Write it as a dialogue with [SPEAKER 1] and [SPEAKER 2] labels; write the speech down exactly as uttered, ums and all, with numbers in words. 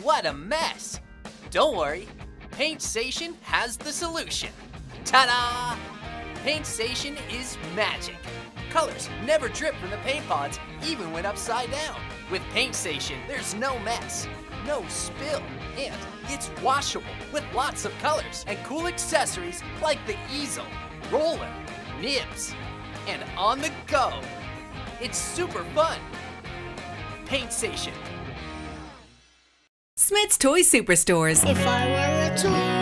[SPEAKER 1] what a mess! Don't worry, Paint-Sation has the solution. Ta-da! Paint-Sation is magic. Colors never drip from the paint pods, even when upside down. With Paint-Sation, there's no mess, no spill, and it's washable with lots of colors and cool accessories like the easel, roller, nibs, and on the go. It's super fun. Paint-Sation.
[SPEAKER 2] Smyths Toy Superstores.
[SPEAKER 3] If I were a toy